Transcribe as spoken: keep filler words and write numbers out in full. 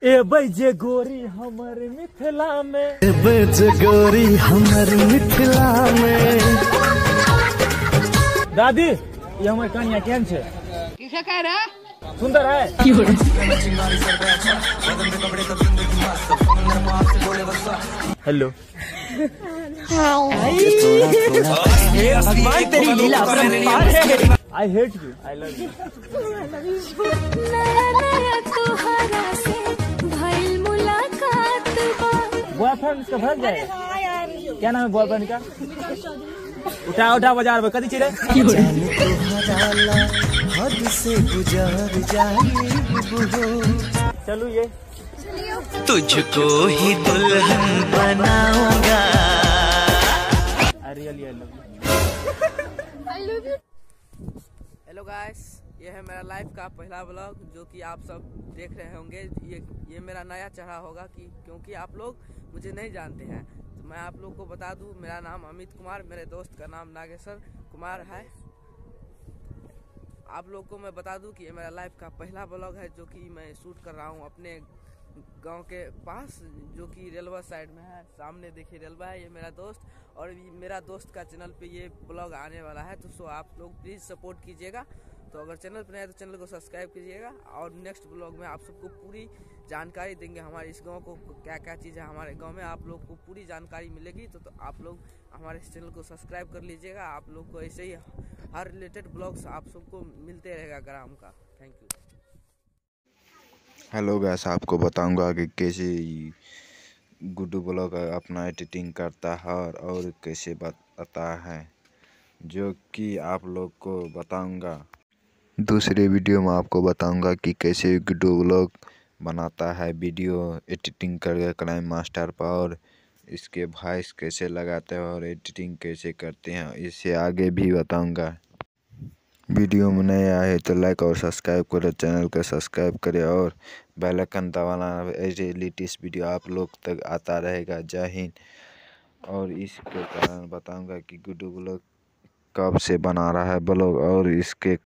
ए बजे गोरी हमर मिथिला में, ए बजे गोरी हमर मिथिला में। दादी ये हमर कन्या केहन छे? किसे कह रहा? सुंदर है। हेलो भगवान तेरी लीला अपरंपार है। I hate you, I love you. Boyfriend इसका भाग जाए। क्या नाम है बॉयफ्रेंड का? उठा उठा बाजार में कदी चिरे हद से गुजर चलू ये तुझको ही दुल्हन बनाऊंगा। I really I love you. Hello guys, ये है मेरा लाइफ का पहला व्लॉग जो कि आप सब देख रहे होंगे। ये ये मेरा नया चेहरा होगा कि क्योंकि आप लोग मुझे नहीं जानते हैं, तो मैं आप लोग को बता दूं, मेरा नाम अमित कुमार, मेरे दोस्त का नाम नागेश्वर कुमार है। आप लोग को मैं बता दूं कि ये मेरा लाइफ का पहला व्लॉग है जो कि मैं शूट कर रहा हूं अपने गांव के पास, जो कि रेलवे साइड में है। सामने देखिए रेलवे है। ये मेरा दोस्त और मेरा दोस्त का चैनल पे ये ब्लॉग आने वाला है, तो सो आप लोग प्लीज़ सपोर्ट कीजिएगा। तो अगर चैनल पर नए तो चैनल को सब्सक्राइब कीजिएगा। और नेक्स्ट ब्लॉग में आप सबको पूरी जानकारी देंगे हमारे इस गांव को क्या क्या चीज़ है हमारे गांव में, आप लोग को पूरी जानकारी मिलेगी। तो, तो आप लोग हमारे इस चैनल को सब्सक्राइब कर लीजिएगा। आप लोग को ऐसे ही हर रिलेटेड ब्लॉग्स आप सबको मिलते रहेगा ग्राम का। Thank you. हेलो गाइस, आपको बताऊंगा कि कैसे गुड्डू ब्लॉग अपना एडिटिंग करता है और, और कैसे बताता है, जो कि आप लोग को बताऊंगा। दूसरे वीडियो में आपको बताऊंगा कि कैसे गुड्डू ब्लॉग बनाता है वीडियो एडिटिंग करके क्राइम मास्टर पर, और इसके वॉइस कैसे लगाते हैं और एडिटिंग कैसे करते हैं, इससे आगे भी बताऊंगा। वीडियो में नए आए तो लाइक और सब्सक्राइब करें, चैनल को सब्सक्राइब करें और बेल आइकन दबाना, ऐसे लेटेस्ट वीडियो आप लोग तक आता रहेगा। जय हिंद। और इसके कारण बताऊंगा कि गुड्डू ब्लॉग कब से बना रहा है ब्लॉग और इसके